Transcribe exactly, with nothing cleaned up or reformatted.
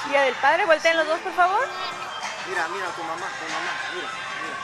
Día del Padre, volteen los dos, por favor. Mira, mira, tu mamá, tu mamá, mira, mira.